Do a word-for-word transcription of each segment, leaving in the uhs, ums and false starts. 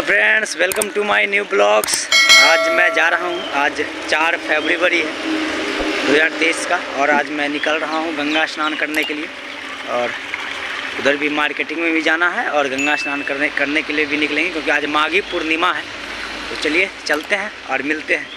Friends, welcome to my new blogs. आज मैं जा रहा हूँ, आज चार फरवरी है दो हज़ार तेईस का, और आज मैं निकल रहा हूँ गंगा स्नान करने के लिए। और उधर भी मार्केटिंग में भी जाना है और गंगा स्नान करने करने के लिए भी निकलेंगे, क्योंकि आज माघी पूर्णिमा है। तो चलिए चलते हैं और मिलते हैं।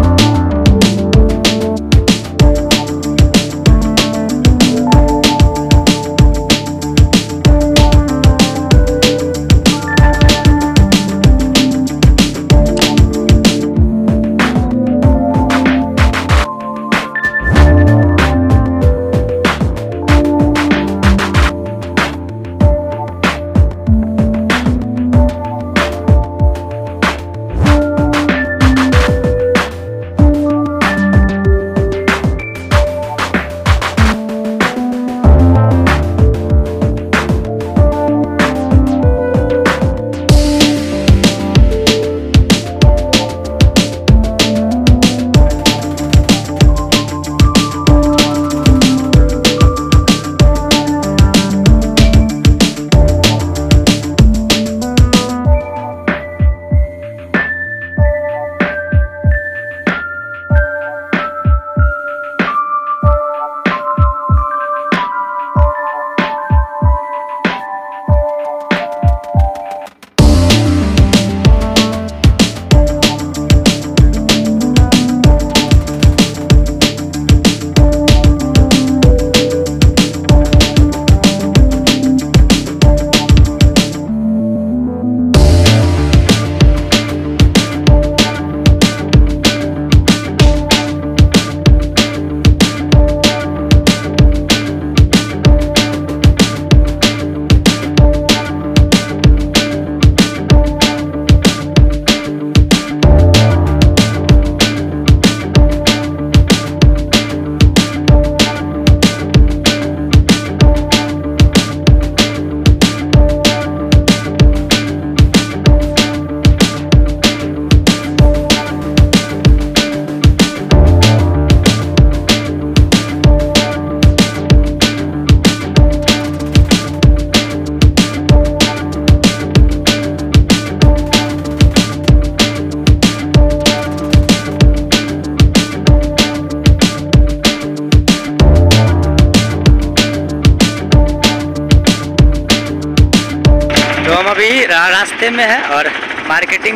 तो हम अभी रास्ते में हैं और मार्केटिंग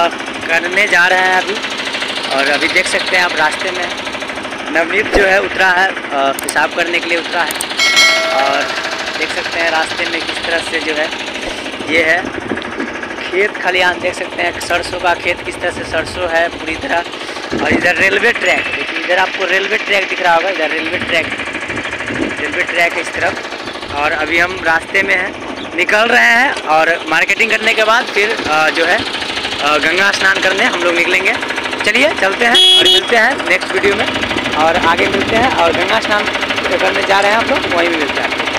करने जा रहे हैं अभी। और अभी देख सकते हैं आप, रास्ते में नवनीत जो है उतरा है, पेशाब करने के लिए उतरा है। और देख सकते हैं रास्ते में किस तरह से जो है ये है खेत खलिहान, देख सकते हैं सरसों का खेत, किस तरह से सरसों है पूरी तरह। और इधर रेलवे ट्रैक, देखिए इधर आपको रेलवे ट्रैक दिख रहा होगा, इधर रेलवे ट्रैक रेलवे ट्रैक इस तरफ। और अभी हम रास्ते में हैं, निकल रहे हैं और मार्केटिंग करने के बाद फिर जो है गंगा स्नान करने हम लोग निकलेंगे। चलिए चलते हैं और मिलते हैं नेक्स्ट वीडियो में, और आगे मिलते हैं। और गंगा स्नान करने जा रहे हैं हम लोग, वहीं भी मिलते हैं।